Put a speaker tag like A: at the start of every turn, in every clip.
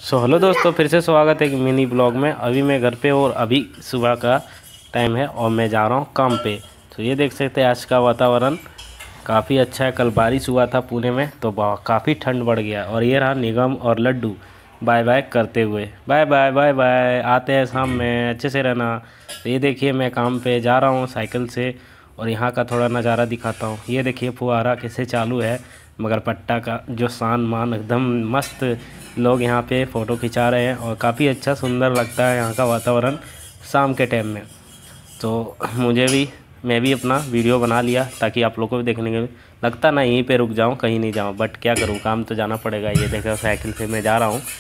A: Hello दोस्तों, फिर से स्वागत है एक मिनी ब्लॉग में। अभी मैं घर पे और अभी सुबह का टाइम है और मैं जा रहा हूँ काम पे। तो ये देख सकते हैं आज का वातावरण काफ़ी अच्छा है। कल बारिश हुआ था पुणे में तो काफ़ी ठंड बढ़ गया। और ये रहा निगम और लड्डू बाय बाय करते हुए। बाय बाय बाय बाय, आते हैं शाम में, अच्छे से रहना। तो ये देखिए मैं काम पे जा रहा हूँ साइकिल से और यहाँ का थोड़ा नज़ारा दिखाता हूँ। ये देखिए फुहारा कैसे चालू है, मगर पट्टा का जो शान मान एकदम मस्त। लोग यहाँ पे फ़ोटो खिंचा रहे हैं और काफ़ी अच्छा सुंदर लगता है यहाँ का वातावरण शाम के टाइम में। तो मैं भी अपना वीडियो बना लिया ताकि आप लोगों को भी देखने के लगता ना यहीं पे रुक जाऊँ, कहीं नहीं जाऊँ, बट क्या करूँ, काम तो जाना पड़ेगा। ये देखो साइकिल से मैं जा रहा हूँ।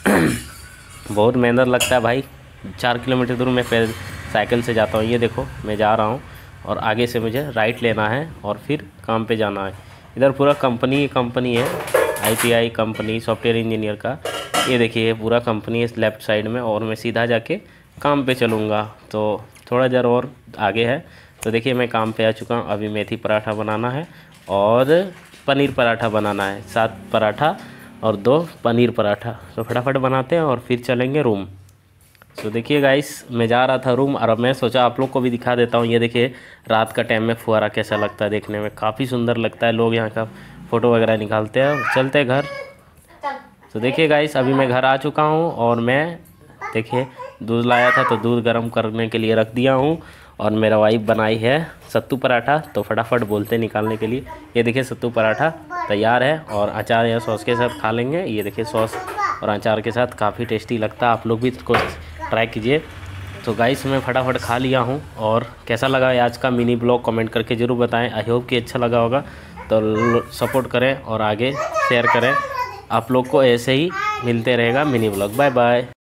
A: बहुत मेहनत लगता है भाई, 4 किलोमीटर दूर मैं साइकिल से जाता हूँ। ये देखो मैं जा रहा हूँ और आगे से मुझे राइट लेना है और फिर काम पे जाना है। इधर पूरा कंपनी है, ITI कंपनी सॉफ्टवेयर इंजीनियर का। ये देखिए पूरा कंपनी है लेफ़्ट साइड में और मैं सीधा जाके काम पे चलूँगा। तो थोड़ा देर और आगे है। तो देखिए मैं काम पे आ चुका हूँ। अभी मेथी पराठा बनाना है और पनीर पराठा बनाना है, 7 पराठा और 2 पनीर पराठा। तो फटाफट बनाते हैं और फिर चलेंगे रूम। तो देखिए गाइस मैं जा रहा था रूम और अब मैं सोचा आप लोग को भी दिखा देता हूँ। ये देखिए रात का टाइम में फुहारा कैसा लगता है, देखने में काफ़ी सुंदर लगता है। लोग यहाँ का फ़ोटो वगैरह निकालते हैं। चलते हैं घर। तो देखिए गाइस अभी मैं घर आ चुका हूँ और मैं देखिए दूध लाया था तो दूध गर्म करने के लिए रख दिया हूँ। और मेरा वाइफ बनाई है सत्तू पराठा, तो फटाफट बोलते निकालने के लिए। ये देखिए सत्तू पराठा तैयार है और अचार या सॉस के साथ खा लेंगे। ये देखिए सॉस और अचार के साथ काफ़ी टेस्टी लगता है। आप लोग भी इसको ट्राई कीजिए। तो गाइस मैं फटाफट खा लिया हूँ और कैसा लगा आज का मिनी ब्लॉग कमेंट करके ज़रूर बताएं। आई होप कि अच्छा लगा होगा। तो सपोर्ट करें और आगे शेयर करें। आप लोग को ऐसे ही मिलते रहेगा मिनी ब्लॉग। Bye bye.